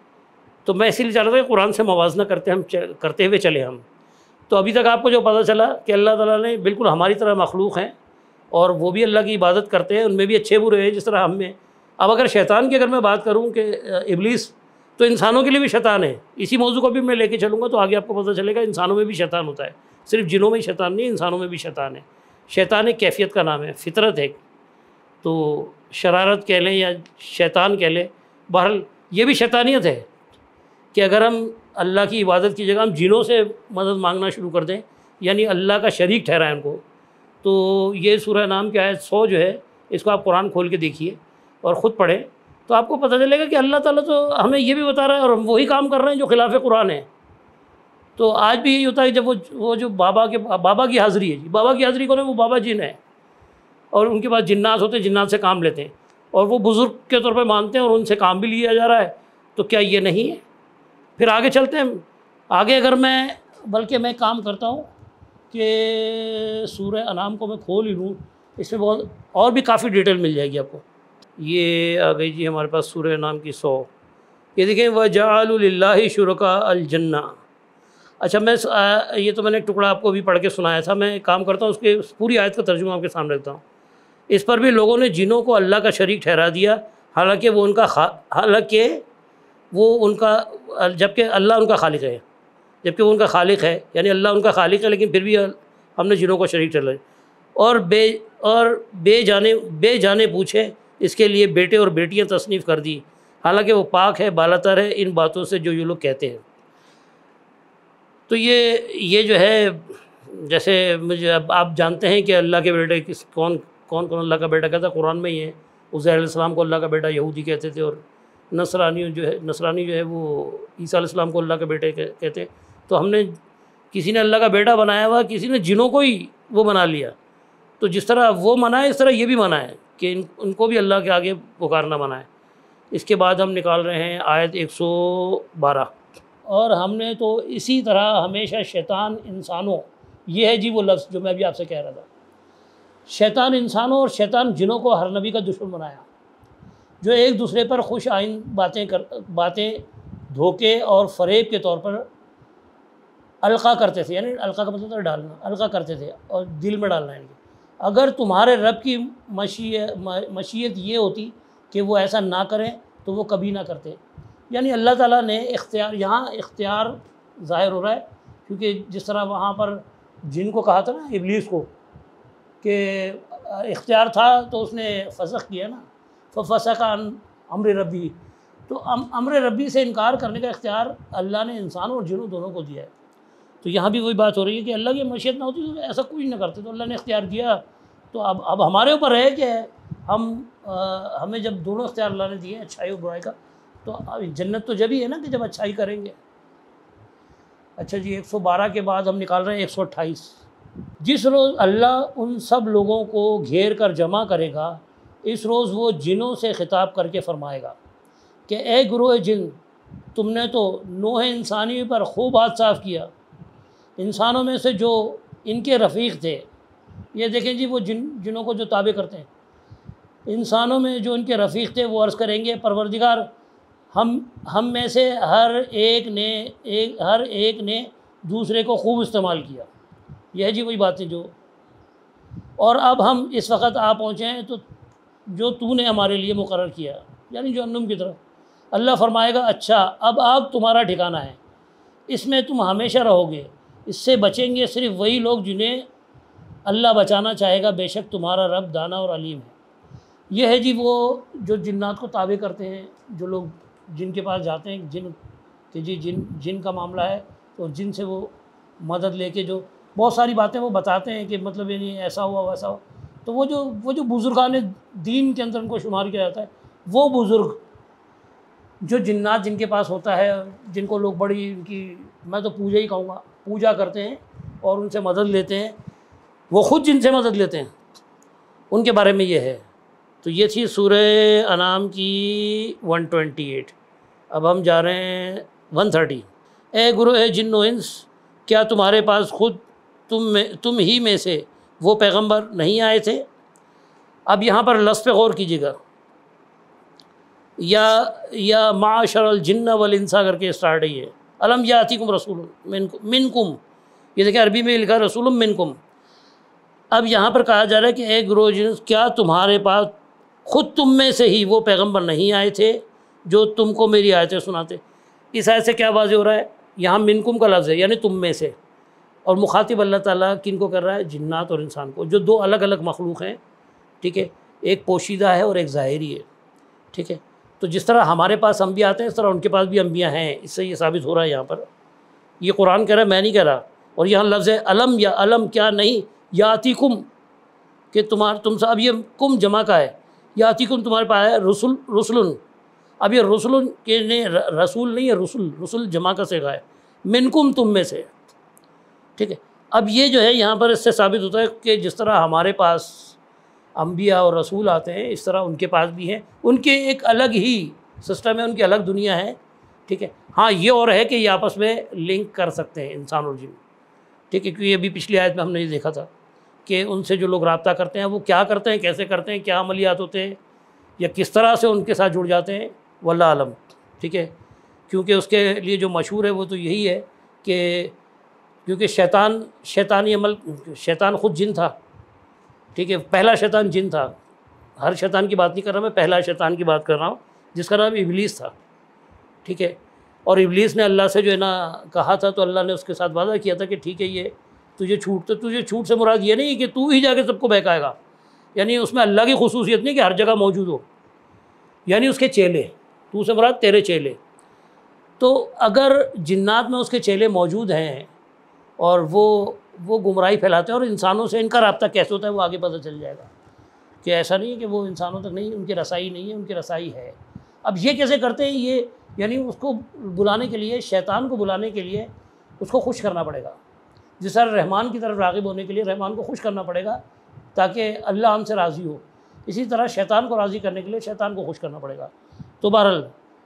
تو میں اسی لیے چاہ رہا تھا کہ قرآن سے موازنہ کرتے ہم کرتے ہوئے چلے ہم۔ تو ابھی تک آپ کو جو پتہ چلا کہ اللہ تعالیٰ نے بالکل ہماری طرح مخلوق ہیں اور وہ بھی اللہ کی عبادت کرتے ہیں، ان میں بھی اچھے برے ہیں جس طرح ہم میں۔ اب اگر شیطان کی اگر میں بات کروں کہ ابلیس، تو انسانوں کے لیے بھی شیطان ہے۔ اسی موضوع کو بھی میں لے کے چلوں گا تو آگے آپ کو پتہ چلے گا انسانوں میں بھی شیطان ہوتا ہے، صرف جنوں میں ہی شیطان نہیں، انسانوں میں بھی شیطان ہے۔ شیطان ایک کیفیت کا نام ہے، فطرت ہے، تو شرارت کہہ لیں یا شیطان کہہ لیں، بہرحال یہ بھی شیطانیت ہے کہ اگر ہم اللہ کی عبادت کی جگہ ہم جنوں سے مدد مانگنا شروع کر دیں، یعنی اللہ کا شریک ٹھہرائیں ان کو۔ تو یہ سورہ نام کی آیت سو جو ہے، اس کو آپ قرآن کھول کے دیکھیے اور خود پڑھیں تو آپ کو پتہ چلے گا کہ اللہ تعالیٰ تو ہمیں یہ بھی بتا رہا ہے اور ہم وہی کام کر رہے ہیں جو خلاف قرآن ہے۔ تو آج بھی یہی ہوتا ہے جب وہ وہ جو بابا کے بابا کی حاضری ہے، جی بابا کی حاضری کون ہے؟ وہ بابا جن ہے، اور ان کے پاس جنات ہوتے ہیں، جنات سے کام لیتے ہیں اور وہ بزرگ کے طور پہ مانتے ہیں اور ان سے کام بھی لیا جا رہا ہے، تو کیا یہ نہیں ہے؟ پھر آگے چلتے ہیں آگے، اگر میں بلکہ میں کام کرتا ہوں کہ سورہ انعام کو میں کھول ہی لوں، اس میں بہت اور بھی کافی ڈیٹیل مل جائے گی آپ کو۔ یہ آ گئی جی ہمارے پاس سورہ انعام کی سو، یہ دیکھیں وَجَعَلُوا لِلَّهِ شُرَكَاءَ الْجَنَّةَ۔ اچھا میں یہ تو میں نے ایک ٹکڑا آپ کو بھی پڑھ کے سنایا تھا، میں کام کرتا ہوں اس کے پوری آیت کا ترجمہ آپ کے سامنے رکھتا ہوں۔ اس پر بھی لوگوں نے جنوں کو اللہ کا شریک ٹھہرا دیا، حالانکہ وہ ان کا خا... حالانکہ وہ ان کا جبکہ اللہ ان کا خالق ہے، جبکہ وہ ان کا خالق ہے، یعنی اللہ ان کا خالق ہے، لیکن پھر بھی ہم نے جنوں کو شریک ٹھہرایا اور بے اور بے جانے بے جانے پوچھے اس کے لیے بیٹے اور بیٹیاں تصنیف کر دی، حالانکہ وہ پاک ہے، بالاتر ہے ان باتوں سے جو یہ لوگ کہتے ہیں۔ تو یہ یہ جو ہے جیسے مجھے اب آپ جانتے ہیں کہ اللہ کے بیٹے کس کون کون کون اللہ کا بیٹا کہتا ہے، قرآن میں ہی ہے۔ عزیر علیہ السلام کو اللہ کا بیٹا یہودی کہتے تھے، اور نصرانی جو ہے نصرانی جو ہے وہ عیسیٰ علیہ السلام کو اللہ کے بیٹے کہتے۔ تو ہم نے کسی نے اللہ کا بیٹا بنایا ہوا، کسی نے جنوں کو ہی وہ بنا لیا۔ تو جس طرح وہ منع ہے اس طرح یہ بھی منع ہے کہ ان ان کو بھی اللہ کے آگے پکارنا منع ہے۔ اس کے بعد ہم نکال رہے ہیں آیت ایک سو بارہ، اور ہم نے تو اسی طرح ہمیشہ شیطان انسانوں، یہ ہے جی وہ لفظ جو میں ابھی آپ سے کہہ رہا تھا، شیطان انسانوں اور شیطان جنوں کو ہر نبی کا دشمن بنایا، جو ایک دوسرے پر خوش آئند باتیں کر باتیں دھوکے اور فریب کے طور پر القا کرتے تھے، یعنی القا کا مطلب ڈالنا، القا کرتے تھے اور دل میں ڈالنا ہے۔ اگر تمہارے رب کی مشیت مشیت یہ ہوتی کہ وہ ایسا نہ کریں تو وہ کبھی نہ کرتے۔ یعنی اللہ تعالیٰ نے اختیار، یہاں اختیار ظاہر ہو رہا ہے، کیونکہ جس طرح وہاں پر جن کو کہا تھا نا، ابلیس کو، کہ اختیار تھا تو اس نے فسق کیا نا، ففسق عن امر ربی، تو امر ربی سے انکار کرنے کا اختیار اللہ نے انسانوں اور جنوں دونوں کو دیا ہے۔ تو یہاں بھی وہی بات ہو رہی ہے کہ اللہ کی مشیت نہ ہوتی تو ایسا کچھ نہ کرتے، تو اللہ نے اختیار دیا، تو اب اب ہمارے اوپر ہے کہ ہم ہمیں جب دونوں اختیار اللہ نے دیے اچھائی اور برائی کا، تو جنت تو جب ہی ہے نا کہ جب اچھائی کریں گے۔ اچھا جی، ایک سو بارہ کے بعد ہم نکال رہے ہیں ایک سو اٹھائیس۔ جس روز اللہ ان سب لوگوں کو گھیر کر جمع کرے گا، اس روز وہ جنوں سے خطاب کر کے فرمائے گا کہ اے گروہ جن، تم نے تو نوح انسانی پر خوب ہاتھ صاف کیا، انسانوں میں سے جو ان کے رفیق تھے۔ یہ دیکھیں جی، وہ جن جنوں کو جو تابع کرتے ہیں، انسانوں میں جو ان کے رفیق تھے وہ عرض کریں گے پروردگار، ہم ہم میں سے ہر ایک نے ایک ہر ایک نے دوسرے کو خوب استعمال کیا۔ یہ جی وہی باتیں جو، اور اب ہم اس وقت آ پہنچے ہیں تو جو تو نے ہمارے لیے مقرر کیا، یعنی جہنم کی طرف۔ اللہ فرمائے گا اچھا اب آپ تمہارا ٹھکانہ ہے، اس میں تم ہمیشہ رہو گے، اس سے بچیں گے صرف وہی لوگ جنہیں اللہ بچانا چاہے گا، بے شک تمہارا رب دانا اور علیم ہے۔ یہ ہے جی وہ جو جنات کو تابع کرتے ہیں، جو لوگ جن کے پاس جاتے ہیں، جن کہ جی جن جن کا معاملہ ہے، تو جن سے وہ مدد لے کے جو بہت ساری باتیں وہ بتاتے ہیں کہ مطلب یعنی ایسا ہوا ویسا ہوا، تو وہ جو وہ جو بزرگان دین کے اندر ان کو شمار کیا جاتا ہے، وہ بزرگ جو جنات جن کے پاس ہوتا ہے، جن کو لوگ بڑی ان کی، میں تو پوجا ہی کہوں گا، پوجا کرتے ہیں اور ان سے مدد لیتے ہیں، وہ خود جن سے مدد لیتے ہیں، ان کے بارے میں یہ ہے۔ تو یہ تھی سورہ انعام کی ایک سو اٹھائیس۔ اب ہم جا رہے ہیں ایک سو تیس۔ اے گروہ جن و انس، کیا تمہارے پاس خود تم میں تم ہی میں سے وہ پیغمبر نہیں آئے تھے؟ اب یہاں پر لفظ پہ غور کیجیے گا، یا یا معاشر الجن والانس کر کے اسٹارٹ ہے، الم یاتیکم رسول منکم، یہ دیکھیں عربی میں لکھا رسول منکم۔ اب یہاں پر کہا جا رہا ہے کہ اے گروہ جن، کیا تمہارے پاس خود تم میں سے ہی وہ پیغمبر نہیں آئے تھے جو تم کو میری آیتیں سناتے؟ اس آیت سے کیا واضح ہو رہا ہے؟ یہاں منکم کا لفظ ہے، یعنی تم میں سے، اور مخاطب اللہ تعالیٰ کن کو کر رہا ہے؟ جنات اور انسان کو، جو دو الگ الگ مخلوق ہیں، ٹھیک ہے، ایک پوشیدہ ہے اور ایک ظاہری ہے، ٹھیک ہے۔ تو جس طرح ہمارے پاس انبیاء آتے ہیں، اس طرح ان کے پاس بھی انبیاء ہیں، اس سے یہ ثابت ہو رہا ہے یہاں پر، یہ قرآن کہہ رہا ہے، میں نہیں کہہ رہا۔ اور یہاں لفظ ہے علم، یا علم کیا نہیں، یاتیکم، کہ تمہار تم سے، اب یہ کم جمع کا ہے، یاتیکم تمہارے پاس ہے رسول رسول، اب یہ رسول کے نے رسول نہیں ہے، رسول رسول جمع کا صیغہ ہے، منکم تم میں سے، ٹھیک ہے۔ اب یہ جو ہے یہاں پر اس سے ثابت ہوتا ہے کہ جس طرح ہمارے پاس انبیاء اور رسول آتے ہیں، اس طرح ان کے پاس بھی ہیں، ان کے ایک الگ ہی سسٹم ہے، ان کی الگ دنیا ہے، ٹھیک ہے۔ ہاں یہ اور ہے کہ یہ آپس میں لنک کر سکتے ہیں انسان اور جن، ٹھیک ہے، کیونکہ یہ بھی پچھلی آیت میں ہم نے یہ دیکھا تھا کہ ان سے جو لوگ رابطہ کرتے ہیں وہ کیا کرتے ہیں، کیسے کرتے ہیں، کیا عملیات ہوتے ہیں، یا کس طرح سے ان کے ساتھ جڑ جاتے ہیں، واللہ عالم، ٹھیک ہے۔ کیونکہ اس کے لیے جو مشہور ہے وہ تو یہی ہے کہ کیونکہ شیطان شیطانی عمل، شیطان خود جن تھا، ٹھیک ہے، پہلا شیطان جن تھا، ہر شیطان کی بات نہیں کر رہا میں، پہلا شیطان کی بات کر رہا ہوں جس کا نام ابلیس تھا، ٹھیک ہے۔ اور ابلیس نے اللہ سے جو ہے نا کہا تھا، تو اللہ نے اس کے ساتھ وعدہ کیا تھا کہ ٹھیک ہے یہ تجھے چھوٹ، تو تجھے چھوٹ سے مراد یہ نہیں کہ تو ہی جا کے سب کو بہکائے گا، یعنی اس میں اللہ کی خصوصیت نہیں کہ ہر جگہ موجود ہو، یعنی اس کے چیلے، تو سے مراد تیرے چیلے۔ تو اگر جنات میں اس کے چیلے موجود ہیں اور وہ وہ گمراہی پھیلاتے ہیں، اور انسانوں سے ان کا رابطہ کیسے ہوتا ہے وہ آگے پتہ چل جائے گا، کہ ایسا نہیں ہے کہ وہ انسانوں تک نہیں، ان کی رسائی نہیں ہے، ان کی رسائی ہے۔ اب یہ کیسے کرتے ہیں؟ یہ یعنی اس کو بلانے کے لیے، شیطان کو بلانے کے لیے اس کو خوش کرنا پڑے گا، جس طرح رحمان کی طرف راغب ہونے کے لیے رحمان کو خوش کرنا پڑے گا تاکہ اللہ ہم سے راضی ہو، اسی طرح شیطان کو راضی کرنے کے لیے شیطان کو خوش کرنا پڑے گا۔ تو بہرحال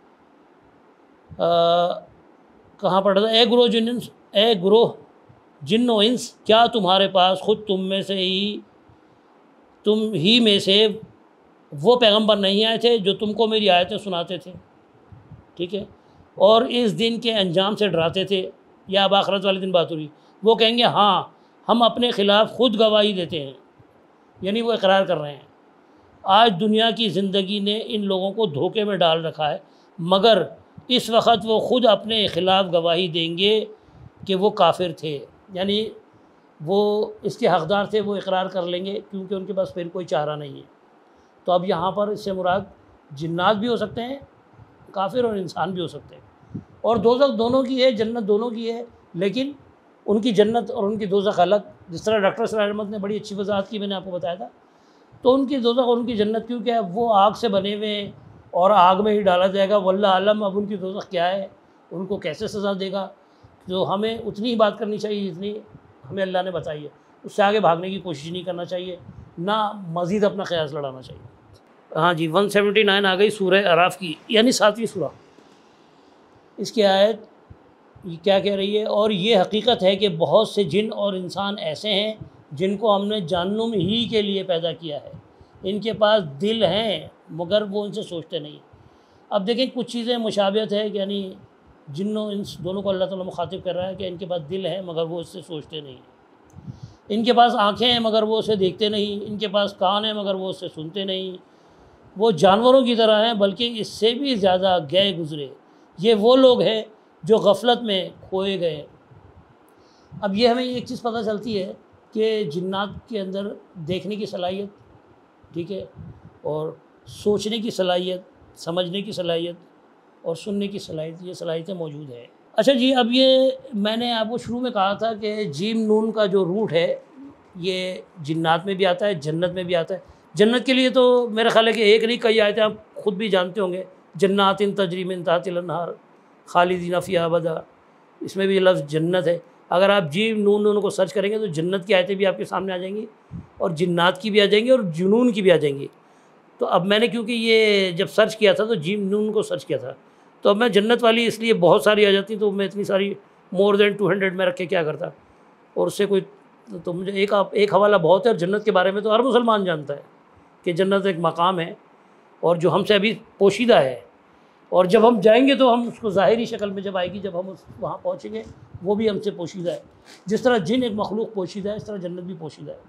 کہاں پڑھ رہا تھا؟ اے گروہ جن اے گروہ جن و انس، کیا تمہارے پاس خود تم میں سے ہی تم ہی میں سے وہ پیغمبر نہیں آئے تھے جو تم کو میری آیتیں سناتے تھے، ٹھیک ہے، اور اس دن کے انجام سے ڈراتے تھے؟ یا اب آخرت والے دن بات ہو رہی، وہ کہیں گے ہاں ہم اپنے خلاف خود گواہی دیتے ہیں، یعنی وہ اقرار کر رہے ہیں آج دنیا کی زندگی نے ان لوگوں کو دھوکے میں ڈال رکھا ہے، مگر اس وقت وہ خود اپنے خلاف گواہی دیں گے کہ وہ کافر تھے، یعنی وہ اس کے حقدار تھے، وہ اقرار کر لیں گے کیونکہ ان کے پاس پھر کوئی چارہ نہیں ہے۔ تو اب یہاں پر اس سے مراد جنات بھی ہو سکتے ہیں کافر، اور انسان بھی ہو سکتے ہیں، اور دوزخ دونوں کی ہے، جنت دونوں کی ہے، لیکن ان کی جنت اور ان کی دوزخ الگ۔ جس طرح ڈاکٹر صلاح احمد نے بڑی اچھی وضاحت کی، میں نے آپ کو بتایا تھا، تو ان کی دوزخ اور ان کی جنت کیونکہ ہے وہ آگ سے بنے ہوئے ہیں اور آگ میں ہی ڈالا جائے گا، واللہ عالم اب ان کی دوزخ کیا ہے، ان کو کیسے سزا دے گا۔ تو ہمیں اتنی ہی بات کرنی چاہیے جتنی ہمیں اللہ نے بتائی ہے، اس سے آگے بھاگنے کی کوشش نہیں کرنا چاہیے، نہ مزید اپنا قیاس لڑانا چاہیے۔ ہاں جی، ون سیونٹی نائن آ گئی سورہ اعراف کی، یعنی ساتویں سورہ۔ اس کی آیت یہ کیا کہہ رہی ہے؟ اور یہ حقیقت ہے کہ بہت سے جن اور انسان ایسے ہیں جن کو ہم نے جہنم ہی کے لیے پیدا کیا ہے، ان کے پاس دل ہیں مگر وہ ان سے سوچتے نہیں۔ اب دیکھیں کچھ چیزیں مشابہت ہے، یعنی جنوں انس دونوں کو اللہ تعالیٰ مخاطب کر رہا ہے کہ ان کے پاس دل ہے مگر وہ اس سے سوچتے نہیں، ان کے پاس آنکھیں ہیں مگر وہ اسے دیکھتے نہیں، ان کے پاس کان ہیں مگر وہ اس سے سنتے نہیں، وہ جانوروں کی طرح ہیں بلکہ اس سے بھی زیادہ گئے گزرے، یہ وہ لوگ ہیں جو غفلت میں کھوئے گئے۔ اب یہ ہمیں ایک چیز پتہ چلتی ہے کہ جنات کے اندر دیکھنے کی صلاحیت، ٹھیک ہے، اور سوچنے کی صلاحیت، سمجھنے کی صلاحیت اور سننے کی صلاحیت، یہ صلاحیتیں موجود ہیں۔ اچھا جی، اب یہ میں نے آپ کو شروع میں کہا تھا کہ جیم نون کا جو روٹ ہے یہ جنات میں بھی آتا ہے، جنت میں بھی آتا ہے۔ جنت کے لیے تو میرا خیال ہے کہ ایک نہیں کئی آیتیں آپ خود بھی جانتے ہوں گے، جنات تجری من تحتہا الانہار خالدین فیہا ابدا، اس میں بھی لفظ جنت ہے۔ اگر آپ جیم نون نون کو سرچ کریں گے تو جنت کی آیتیں بھی آپ کے سامنے آ جائیں گی، اور جنات کی بھی آ جائیں گی، اور جنون کی بھی آ جائیں گی۔ تو اب میں نے کیونکہ یہ جب سرچ کیا تھا تو جیم نون کو سرچ کیا تھا، تو اب میں جنت والی اس لیے بہت ساری آ جاتی تو میں اتنی ساری مور دین ٹو ہنڈریڈ میں رکھ کے کیا کرتا، اور اس سے کوئی تو مجھے ایک ایک حوالہ بہت ہے، اور جنت کے بارے میں تو ہر مسلمان جانتا ہے کہ جنت ایک مقام ہے اور جو ہم سے ابھی پوشیدہ ہے، اور جب ہم جائیں گے تو ہم اس کو ظاہری شکل میں جب آئے گی، جب ہم اس وہاں پہنچیں گے وہ بھی ہم سے پوشیدہ ہے۔ جس طرح جن ایک مخلوق پوشیدہ ہے، اس طرح جنت بھی پوشیدہ ہے۔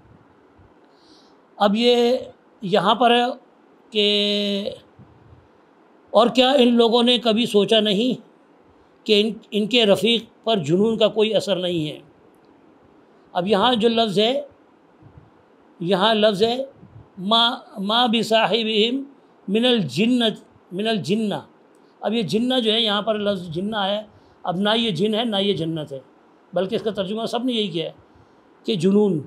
اب یہ یہاں پر ہے کہ اور کیا ان لوگوں نے کبھی سوچا نہیں کہ ان ان کے رفیق پر جنون کا کوئی اثر نہیں ہے۔ اب یہاں جو لفظ ہے، یہاں لفظ ہے ما ما بصاحبہم من الجنت من الجنہ۔ اب یہ جنہ جو ہے یہاں پر لفظ جنہ ہے، اب نہ یہ جن ہے نہ یہ جنت ہے، بلکہ اس کا ترجمہ سب نے یہی کیا ہے کہ جنون،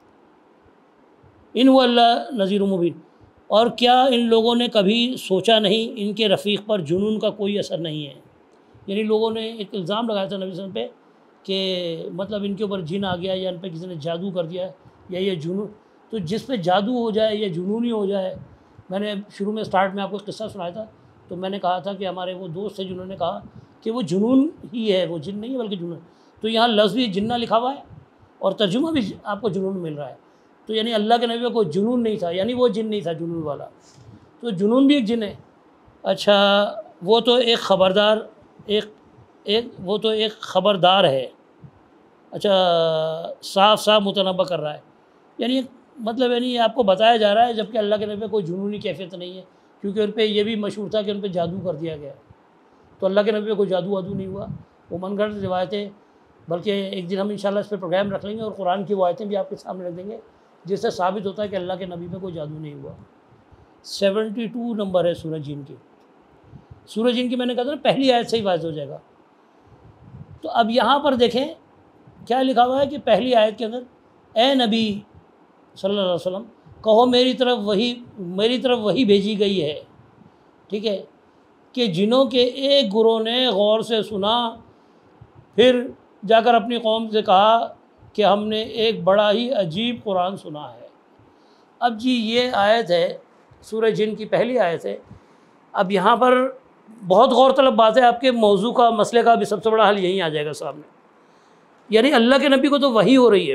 ان هو اللہ نذیر مبین۔ اور کیا ان لوگوں نے کبھی سوچا نہیں ان کے رفیق پر جنون کا کوئی اثر نہیں ہے؟ یعنی لوگوں نے ایک الزام لگایا تھا نبی صلی اللہ علیہ وسلم پہ کہ مطلب ان کے اوپر جن آ گیا، یا ان پہ کسی نے جادو کر دیا یا یہ جنون۔ تو جس پہ جادو ہو جائے یا جنونی ہو جائے، میں نے شروع میں سٹارٹ میں آپ کو ایک قصہ سنایا تھا، تو میں نے کہا تھا کہ ہمارے وہ دوست تھے جنہوں نے کہا کہ وہ جنون ہی ہے، وہ جن نہیں ہے بلکہ جنون۔ تو یہاں لفظ بھی جنہ لکھا ہوا ہے اور ترجمہ بھی آپ کو جنون مل رہا ہے، تو یعنی اللہ کے نبی کو جنون نہیں تھا، یعنی وہ جن نہیں تھا جنون والا، تو جنون بھی ایک جن ہے۔ اچھا، وہ تو ایک خبردار ایک ایک وہ تو ایک خبردار ہے، اچھا صاف صاف متنبع کر رہا ہے، یعنی مطلب یعنی یہ آپ کو بتایا جا رہا ہے، جبکہ اللہ کے نبی کوئی جنونی کیفیت نہیں ہے، کیونکہ ان پہ یہ بھی مشہور تھا کہ ان پہ جادو کر دیا گیا، تو اللہ کے نبی کوئی جادو وادو نہیں ہوا، وہ من گھڑت روایتیں۔ بلکہ ایک دن ہم انشاءاللہ اس پہ پروگرام رکھ لیں گے اور قرآن کی وہ آیتیں بھی آپ کے سامنے رکھ دیں گے جس سے ثابت ہوتا ہے کہ اللہ کے نبی پہ کوئی جادو نہیں ہوا۔ سیونٹی ٹو نمبر ہے سورہ جن کی، سورہ جن کی میں نے کہا تھا نا پہلی آیت سے ہی واضح ہو جائے گا۔ تو اب یہاں پر دیکھیں کیا لکھا ہوا ہے کہ پہلی آیت کے اندر اے نبی صلی اللہ علیہ وسلم کہو میری طرف وہی میری طرف وہی بھیجی گئی ہے، ٹھیک ہے، کہ جنوں کے ایک گروہ نے غور سے سنا، پھر جا کر اپنی قوم سے کہا کہ ہم نے ایک بڑا ہی عجیب قرآن سنا ہے۔ اب جی یہ آیت ہے سورہ جن کی پہلی آیت ہے۔ اب یہاں پر بہت غور طلب بات ہے، آپ کے موضوع کا مسئلے کا بھی سب سے بڑا حل یہیں آ جائے گا سامنے، یعنی اللہ کے نبی کو تو وحی ہو رہی ہے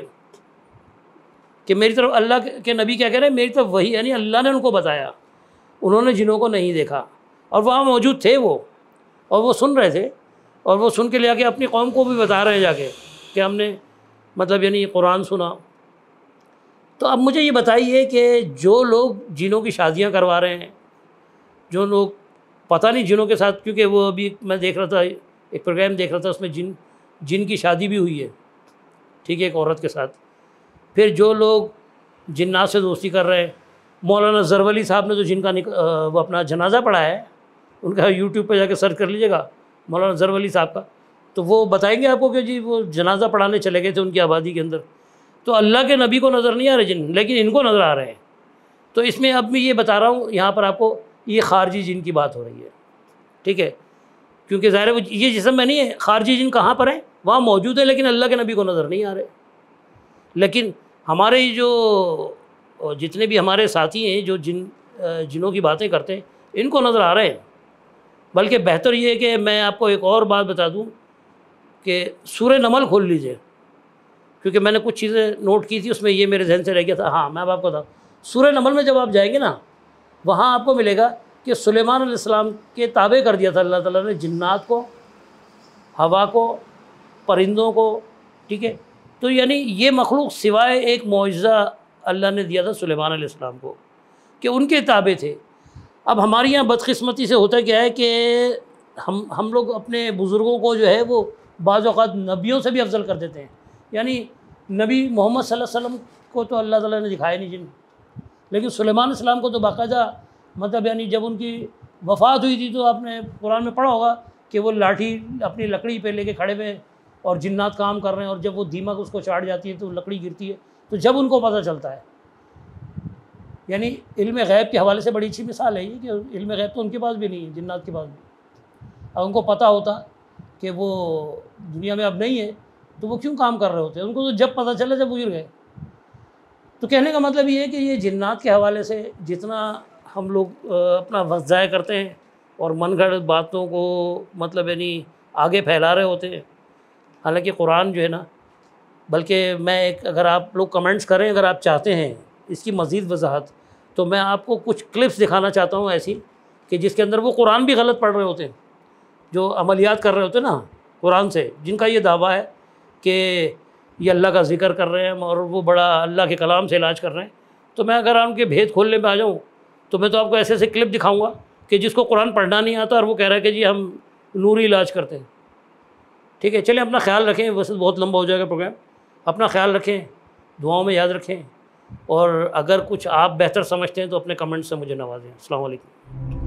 کہ میری طرف اللہ کے نبی کیا کہہ رہے ہیں، میری طرف وحی، یعنی اللہ نے ان کو بتایا، انہوں نے جنوں کو نہیں دیکھا اور وہاں موجود تھے وہ، اور وہ سن رہے تھے، اور وہ سن کے لے کے اپنی قوم کو بھی بتا رہے ہیں جا کے کہ ہم نے مطلب یعنی قرآن سنا۔ تو اب مجھے یہ بتائیے کہ جو لوگ جنوں کی شادیاں کروا رہے ہیں، جو لوگ پتہ نہیں جنوں کے ساتھ، کیونکہ وہ ابھی میں دیکھ رہا تھا ایک پروگرام دیکھ رہا تھا، اس میں جن جن کی شادی بھی ہوئی ہے، ٹھیک ہے، ایک عورت کے ساتھ. پھر جو لوگ جنات سے دوستی کر رہے ہیں، مولانا زرولی صاحب نے تو جن کا وہ اپنا جنازہ پڑھا ہے، ان کا یوٹیوب پہ جا کے سرچ کر لیجیے گا مولانا زرولی صاحب کا، تو وہ بتائیں گے آپ کو کہ جی وہ جنازہ پڑھانے چلے گئے تھے ان کی آبادی کے اندر. تو اللہ کے نبی کو نظر نہیں آ رہے جن، لیکن ان کو نظر آ رہے ہیں. تو اس میں اب میں یہ بتا رہا ہوں یہاں پر آپ کو، یہ خارجی جن کی بات ہو رہی ہے، ٹھیک ہے، کیونکہ ظاہر ہے یہ جسم میں نہیں ہے. خارجی جن کہاں پر ہیں؟ وہاں موجود ہے، لیکن اللہ کے نبی کو نظر نہیں آ رہے. لیکن ہمارے جو جتنے بھی ہمارے ساتھی ہیں جو جن جنوں کی باتیں کرتے ہیں، ان کو نظر آ رہے ہیں. بلکہ بہتر یہ ہے کہ میں آپ کو ایک اور بات بتا دوں کہ سورہ نمل کھول لیجئے، کیونکہ میں نے کچھ چیزیں نوٹ کی تھی، اس میں یہ میرے ذہن سے رہ گیا تھا. ہاں میں اب آپ کو بتاؤں، سورہ نمل میں جب آپ جائیں گے نا، وہاں آپ کو ملے گا کہ سلیمان علیہ السلام کے تابع کر دیا تھا اللہ تعالیٰ نے جنات کو، ہوا کو، پرندوں کو، ٹھیک ہے. تو یعنی یہ مخلوق سوائے ایک معجزہ اللہ نے دیا تھا سلیمان علیہ السلام کو کہ ان کے تابع تھے. اب ہمارے یہاں بدقسمتی سے ہوتا کیا ہے کہ ہم ہم لوگ اپنے بزرگوں کو جو ہے وہ بعض اوقات نبیوں سے بھی افضل کر دیتے ہیں. یعنی نبی محمد صلی اللہ علیہ وسلم کو تو اللہ تعالیٰ نے دکھایا نہیں جن، لیکن سلیمان علیہ السلام کو تو باقاعدہ، مطلب یعنی جب ان کی وفات ہوئی تھی تو آپ نے قرآن میں پڑھا ہوگا کہ وہ لاٹھی اپنی لکڑی پہ لے کے کھڑے ہوئے اور جنات کام کر رہے ہیں، اور جب وہ دیمک اس کو چاٹ جاتی ہے تو لکڑی گرتی ہے، تو جب ان کو پتہ چلتا ہے. یعنی علم غیب کے حوالے سے بڑی اچھی مثال ہے یہ کہ علم غیب تو ان کے پاس بھی نہیں ہے، جنات کے پاس بھی. اب ان کو پتہ ہوتا کہ وہ دنیا میں اب نہیں ہے تو وہ کیوں کام کر رہے ہوتے ہیں؟ ان کو تو جب پتہ چلا جب گزر گئے. تو کہنے کا مطلب یہ ہے کہ یہ جنات کے حوالے سے جتنا ہم لوگ اپنا وقت ضائع کرتے ہیں اور من گھڑت باتوں کو مطلب یعنی آگے پھیلا رہے ہوتے ہیں، حالانکہ قرآن جو ہے نا، بلکہ میں ایک، اگر آپ لوگ کمنٹس کریں، اگر آپ چاہتے ہیں اس کی مزید وضاحت، تو میں آپ کو کچھ کلپس دکھانا چاہتا ہوں ایسی کہ جس کے اندر وہ قرآن بھی غلط پڑھ رہے ہوتے ہیں، جو عملیات کر رہے ہوتے ہیں نا قرآن سے، جن کا یہ دعویٰ ہے کہ یہ اللہ کا ذکر کر رہے ہیں اور وہ بڑا اللہ کے کلام سے علاج کر رہے ہیں. تو میں اگر ان کے بھید کھولنے پہ آ جاؤں تو میں تو آپ کو ایسے ایسے کلپ دکھاؤں گا کہ جس کو قرآن پڑھنا نہیں آتا اور وہ کہہ رہا ہے کہ جی ہم نوری علاج کرتے ہیں. ٹھیک ہے، چلیں اپنا خیال رکھیں، ویسے بہت لمبا ہو جائے گا پروگرام. اپنا خیال رکھیں، دعاؤں میں یاد رکھیں، اور اگر کچھ آپ بہتر سمجھتے ہیں تو اپنے کمنٹ سے مجھے نوازیں. السلام علیکم.